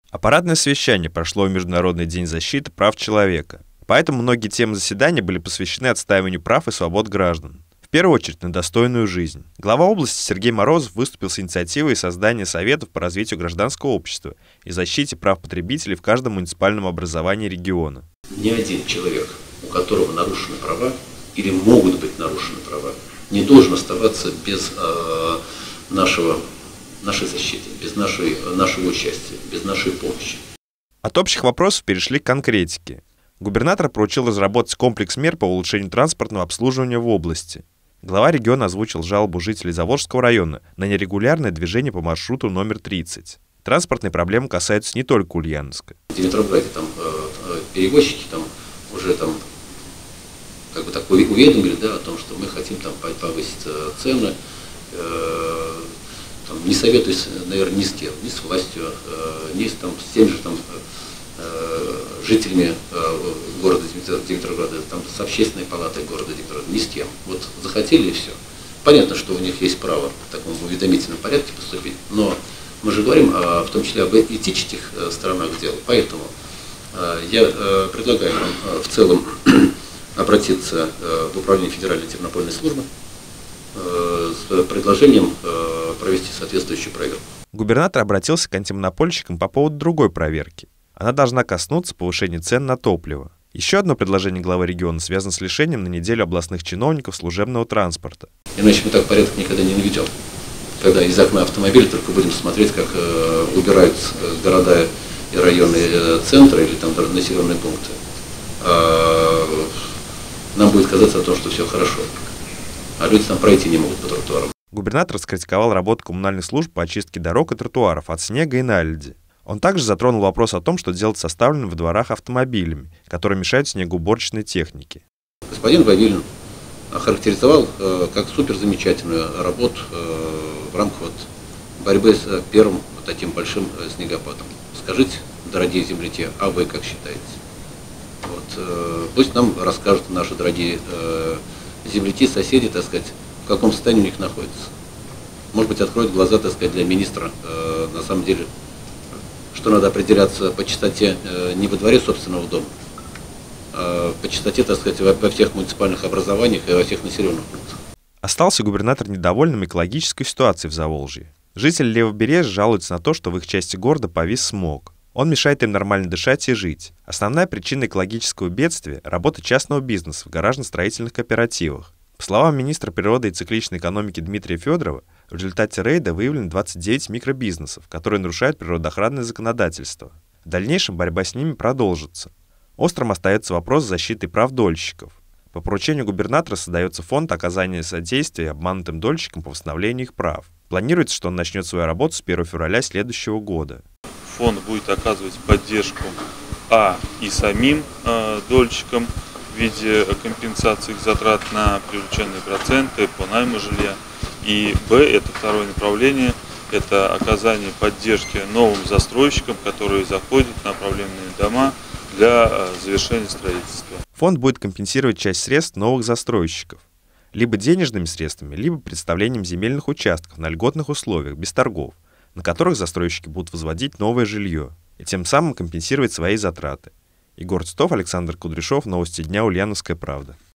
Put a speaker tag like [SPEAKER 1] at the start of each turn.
[SPEAKER 1] Аппаратное совещание прошло в Международный день защиты прав человека. Поэтому многие темы заседания были посвящены отстаиванию прав и свобод граждан. В первую очередь на достойную жизнь. Глава области Сергей Морозов выступил с инициативой создания советов по развитию гражданского общества и защите прав потребителей в каждом муниципальном образовании региона.
[SPEAKER 2] Ни один человек, у которого нарушены права или могут быть нарушены права, не должен оставаться без нашей защиты, без нашего участия, без нашей помощи.
[SPEAKER 1] От общих вопросов перешли к конкретике. Губернатор поручил разработать комплекс мер по улучшению транспортного обслуживания в области. Глава региона озвучил жалобу жителей Заволжского района на нерегулярное движение по маршруту номер 30. Транспортные проблемы касаются не только Ульяновска.
[SPEAKER 2] В Димитровграде там перевозчики уже как бы так уведомили, да, о том, что мы хотим там повысить цены. Не советуюсь, наверное, ни с кем, ни с властью, ни с теми же жителями города Димитровграда, с общественной палатой города Димитровграда, ни с кем. Вот захотели и все. Понятно, что у них есть право в таком уведомительном порядке поступить, но мы же говорим в том числе об этических сторонах дела. Поэтому я предлагаю вам в целом обратиться в Управление Федеральной антимонопольной службы с предложением провести соответствующую проверку.
[SPEAKER 1] Губернатор обратился к антимонопольщикам по поводу другой проверки. Она должна коснуться повышения цен на топливо. Еще одно предложение главы региона связано с лишением на неделю областных чиновников служебного транспорта.
[SPEAKER 2] Иначе мы так порядок никогда не наведем. Когда из окна автомобиля только будем смотреть, как убирают города и районные центры или населенные пункты, нам будет казаться о том, что все хорошо. А люди там пройти не могут по тротуарам.
[SPEAKER 1] Губернатор раскритиковал работу коммунальных служб по очистке дорог и тротуаров от снега и наледи. Он также затронул вопрос о том, что делать с оставленными во дворах автомобилями, которые мешают снегоуборочной технике.
[SPEAKER 2] Господин Вавилин охарактеризовал как суперзамечательную работу в рамках борьбы с первым таким большим снегопадом. Скажите, дорогие земляки, а вы как считаете? Пусть нам расскажут наши дорогие земляки, соседи, в каком состоянии у них находится. Может быть, откроют глаза, для министра, на самом деле, что надо определяться по частоте не во дворе собственного дома, а по частоте, во всех муниципальных образованиях и во всех населенных пунктах.
[SPEAKER 1] Остался губернатор недовольным экологической ситуацией в Заволжье. Жители Левобережья жалуются на то, что в их части города повис смог. Он мешает им нормально дышать и жить. Основная причина экологического бедствия – работа частного бизнеса в гаражно-строительных кооперативах. По словам министра природы и цикличной экономики Дмитрия Федорова, в результате рейда выявлено 29 микробизнесов, которые нарушают природоохранное законодательство. В дальнейшем борьба с ними продолжится. Острым остается вопрос защиты прав дольщиков. По поручению губернатора создается фонд оказания содействия обманутым дольщикам по восстановлению их прав. Планируется, что он начнет свою работу с 1 февраля следующего года.
[SPEAKER 3] Фонд будет оказывать поддержку и самим дольщикам в виде компенсации их затрат на привлеченные проценты по найму жилья. И это второе направление, это оказание поддержки новым застройщикам, которые заходят на проблемные дома для завершения строительства.
[SPEAKER 1] Фонд будет компенсировать часть средств новых застройщиков. Либо денежными средствами, либо предоставлением земельных участков на льготных условиях, без торгов, на которых застройщики будут возводить новое жилье и тем самым компенсировать свои затраты. Егор Титов, Александр Кудряшов, Новости дня, Ульяновская правда.